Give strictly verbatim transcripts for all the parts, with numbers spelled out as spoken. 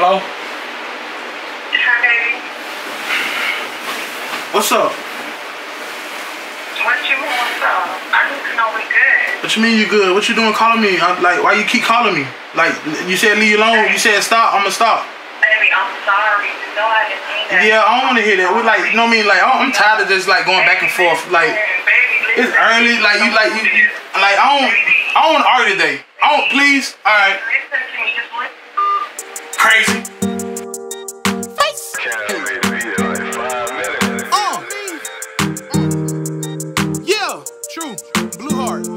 Hello? Hi, baby. What's up? What you want? What's up? I need to know we good. What you mean you good? What you doing calling me? I'm, like, why you keep calling me? Like, you said leave you alone. You said stop. I'ma stop. Baby, I'm sorry. You know I didn't mean that. Yeah, I don't want to hear that. We like, you know what I mean? Like, I'm tired of just like going back and forth. Like, it's early. Like, you like, you, you like, I don't, I don't want to argue today. I don't, please. All right. Crazy. Uh. Yeah, true. Blue heart.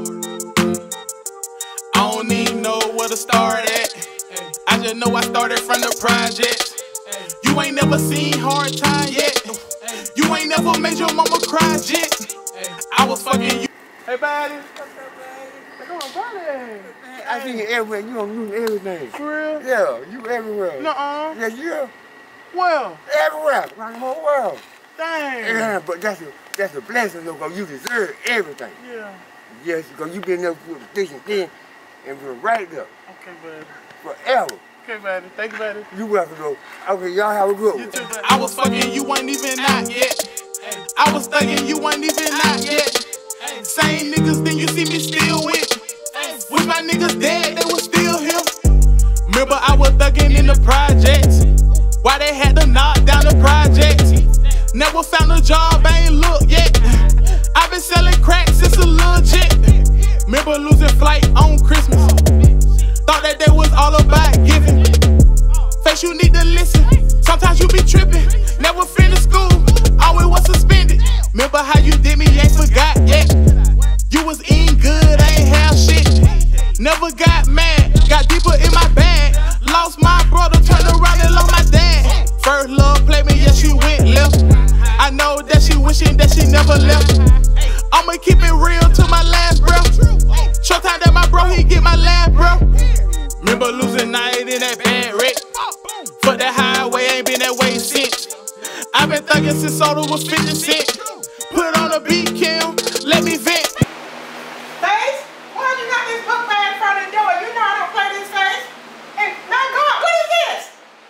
I don't even know where to start at. I just know I started from the project. You ain't never seen hard time yet. You ain't never made your mama cry yet. I was fucking you. Hey, buddy. What's up, buddy? Come on, buddy. I see you everywhere. You don't do everything. For real? Yeah, you everywhere. Nuh-uh. Yeah, yeah. Well. Everywhere. Around the whole world. Dang. Yeah, but that's a, that's a blessing, though, because you deserve everything. Yeah. Yes, because you been there for the thick and thin, and we're right there. Okay, buddy. Forever. Okay, buddy. Thank you, buddy. You welcome, though. Okay, y'all have a good one. You too, buddy. I was fucking, you wasn't even out yet. I was thugging, you wasn't even out yet. Same niggas, then you see me still with. With my niggas dead, they was still here. Remember I was thugging in the projects. Why they had to knock down the projects? Never found a job, I ain't look yet. I been selling crack since a little jet. Remember losing flight on Christmas. Thought that they was all about giving. Face, you need to listen. Sometimes you be tripping. Never finished school, always was suspended. Remember how you did me, ain't forgot yet. You was eating good, I ain't have shit. Never got mad, got deeper in my bag. Lost my brother, turned around and lost my dad. First love played me, yeah, she went left. I know that she wishing that she never left. I'ma keep it real to my last breath. Short time that my bro, he get my last breath. Remember losing night in that bad wreck. Fuck that highway, ain't been that way since. I been thugging since soda was fifty cent. Put on a beat, Kim, let me vent. Face, why you got this book bag in front of the door? You know I don't play this face. And now go on, what is this?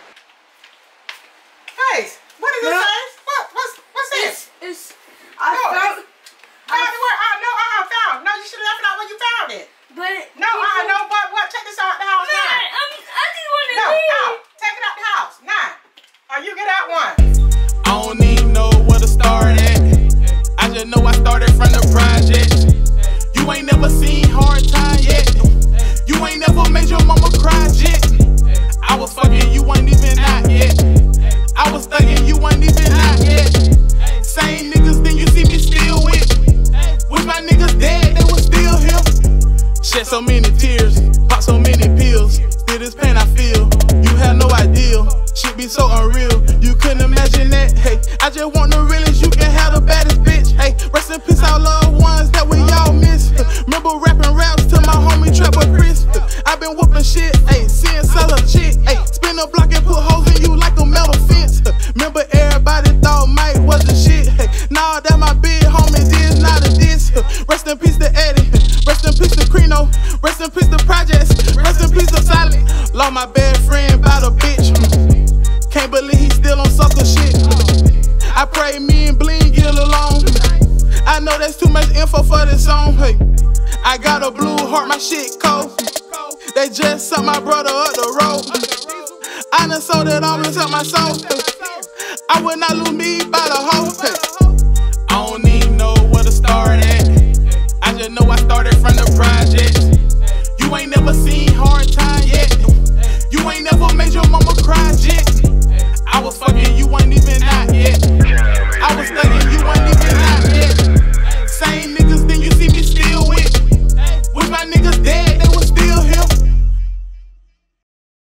Face, what is this, Face? What, what's, what's this? It's, it's I no, found, it's, found it where? Uh, no, uh-uh, found. No, you should have left it out where you found it. but No, uh-uh, no, what, what? Check this out the house man, now. I'm, I just want to No, leave. out. Take it out the house, now. Or you get out one. I don't even know where to start at. I just know I started from the project. You ain't never seen hard time yet. You ain't never made your mama cry yet. I was fucking, you wasn't even out yet. I was thugging, you wasn't even out yet. Same niggas, then you see me still with. With my niggas dead, they was still here. Shed so many tears, pop so many pills. Still this pain I feel, you had no idea. Shit be so unreal, you couldn't imagine that. Hey, I just want the realest, you can have the baddest bitch. Hey, rest in peace, our loved ones that we all miss. Remember rapping raps to my homie Trapper Chris. I been whooping shit, hey, seeing sell a chick. Hey, spin a block and put holes in you like a metal fence. Remember everybody thought Mike was the shit. Hey, nah, that my big homie, this not a diss. Rest in peace to Eddie, rest in peace to Crino, rest in peace to Projects, rest in peace to Silent. Lost my best friend by the bitch. Can't believe he still on sucker shit. I pray me and Bling get along. I know that's too much info for this song. Hey, I got a blue heart, my shit cold. They just sucked my brother up the road. I done sold it all inside my soul. I would not lose me by the hoe. Hey, I don't even know where to start at. I just know I started from the